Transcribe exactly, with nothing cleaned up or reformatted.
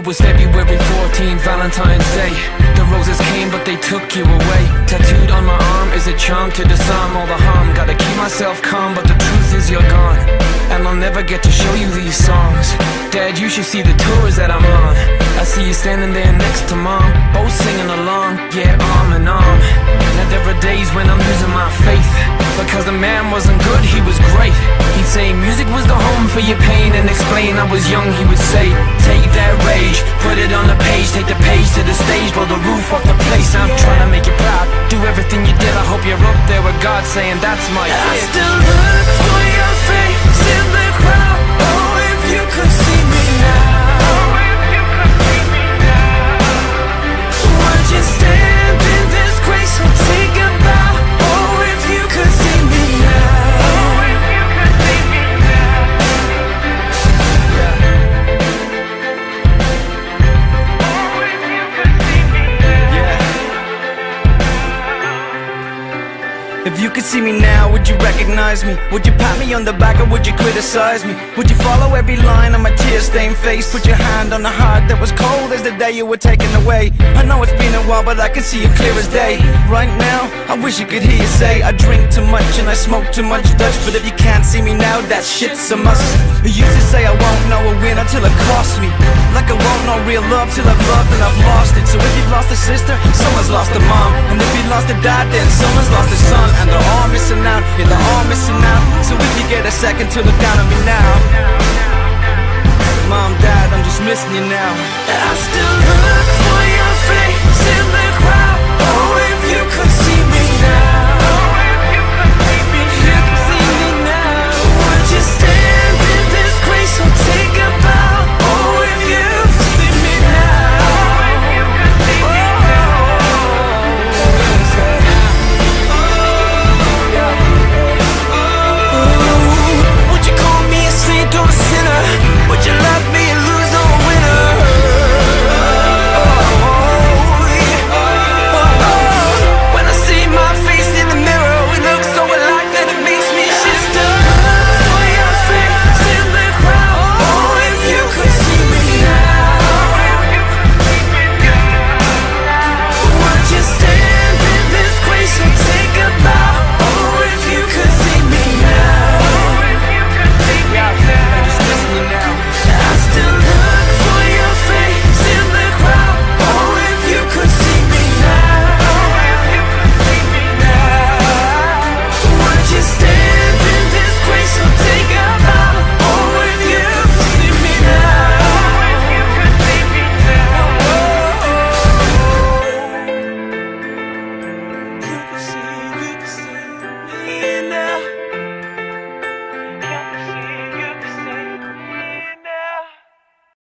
was February fourteenth, Valentine's Day. The roses came but they took you away. Tattooed on my arm is a charm to disarm all the harm. Gotta keep myself calm but the truth is you're gone, and I'll never get to show you these songs. Dad, you should see the tours that I'm on. I see you standing there next to Mom, both singing along, yeah, arm in arm. Now there are days when I'm losing my faith, because the man wasn't good, he was great. He'd say music was the home for your pain, and explain I was young, he would say, take that rage, put it on the page, take the page to the stage, blow the roof off the place. I'm trying to make you proud, do everything you did. I hope you're up there with God saying that's my kid. I still look for your face in the crowd. Oh, if you could see me now. Oh, if you could see me now. Would you stand in this grace or take a bow? Oh, if you could see me now. Oh, if you could see me now. Oh, if you could see me now. Yeah. If you could see me now, would you recognize me? Would you pat me on the back or would you criticize me? Would you follow every line on my tear-stained face? Put your hand on the heart that was cold as the day you were taken away. I know it's been a while but I can see you clear as day. Right now, I wish you could hear you say I drink too much and I smoke too much Dutch. But if you can't see me now, that shit's a must. You used to say I won't know a winner till it costs me, like I won't know real love till I've loved and I've lost it. So if you've lost a sister, someone's lost a mom. And if you lost a dad, then someone's lost a son. And they're all missing out, yeah, they're all missing out. So if you get a second to look down on me now, Mom, Dad, I'm just missing you now. I still look for your face